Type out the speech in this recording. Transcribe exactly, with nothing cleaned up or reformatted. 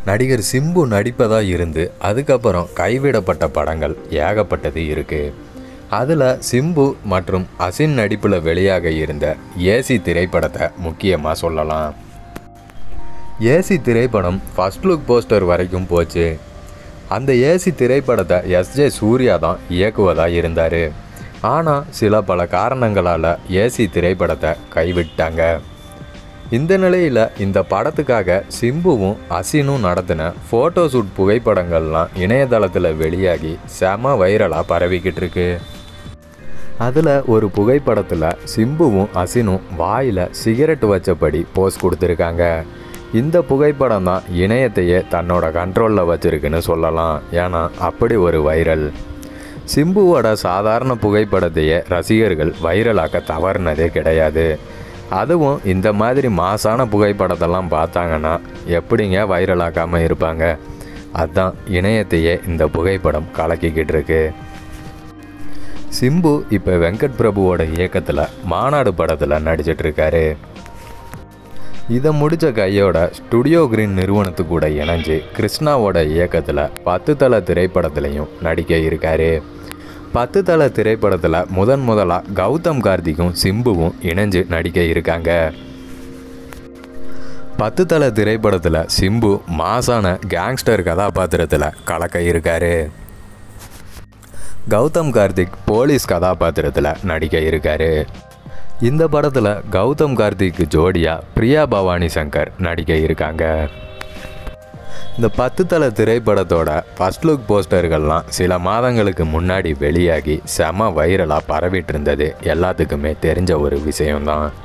நடிகர் சிம்பு நடிப்பதாக இருந்து அதுக்கப்புறம் கைவிடப்பட்ட படங்கள் ஏகப்பட்டது இருக்குது. அதில் சிம்பு மற்றும் அசின் நடிப்பில் வெளியாக இருந்த ஏசி திரைப்படத்தை முக்கியமாக சொல்லலாம். ஏசி திரைப்படம் ஃபர்ஸ்ட் லுக் போஸ்டர் வரைக்கும் போச்சு. அந்த ஏசி திரைப்படத்தை எஸ் ஜே சூர்யா தான் இயக்குவதாக இருந்தார். ஆனால் சில பல காரணங்களால் ஏசி திரைப்படத்தை கைவிட்டாங்க. இந்த நிலையில் இந்த படத்துக்காக சிம்புவும் அசினும் நடத்தின ஃபோட்டோஷூட் புகைப்படங்கள்லாம் இணையதளத்தில் வெளியாகி செம வைரலாக பரவிக்கிட்டு இருக்கு. அதில் ஒரு புகைப்படத்தில் சிம்புவும் அசினும் வாயில் சிகரெட் வச்சபடி போஸ் கொடுத்துருக்காங்க. இந்த புகைப்படம் தான் இணையத்தையே தன்னோட கண்ட்ரோலில் வச்சுருக்குன்னு சொல்லலாம். ஏன்னா அப்படி ஒரு வைரல். சிம்புவோட சாதாரண புகைப்படத்தையே ரசிகர்கள் வைரலாக்க தவறுனதே கிடையாது. அதுவும் இந்த மாதிரி மாசான புகைப்படத்தெல்லாம் பார்த்தாங்கன்னா எப்படிங்க வைரலாக்காமல் இருப்பாங்க. அதுதான் இணையத்தையே இந்த புகைப்படம் கலக்கிக்கிட்டு இருக்கு. சிம்பு இப்போ வெங்கட் பிரபுவோட இயக்கத்தில் மாநாடு படத்தில் நடிச்சிட்ருக்காரு. இதை முடித்த கையோட ஸ்டுடியோ கிரீன் நிறுவனத்து கூட இணைஞ்சு கிருஷ்ணாவோட இயக்கத்தில் பத்து தலை திரைப்படத்துலையும் நடிக்க இருக்காரு. பத்து தலை திரைப்படத்தில் முதன் முதலாக கௌதம் கார்த்திக்கும் சிம்புவும் இணைஞ்சு நடிக்க இருக்காங்க. பத்து தலை திரைப்படத்தில் சிம்பு மாசான கேங்ஸ்டர் கதாபாத்திரத்தில் கலக்க இருக்காரு. கௌதம் கார்த்திக் போலீஸ் கதாபாத்திரத்தில் நடிக்க இருக்காரு. இந்த படத்தில் கௌதம் கார்த்திக்கு ஜோடியாக பிரியா பவானி சங்கர் நடிக்க இருக்காங்க. இந்த பத்து தலை திரைப்படத்தோட ஃபர்ஸ்ட் லுக் போஸ்டர்கள்லாம் சில மாதங்களுக்கு முன்னாடி வெளியாகி செம வைரலாக பரவிட்டு இருந்தது எல்லாத்துக்குமே தெரிஞ்ச ஒரு விஷயம்தான்.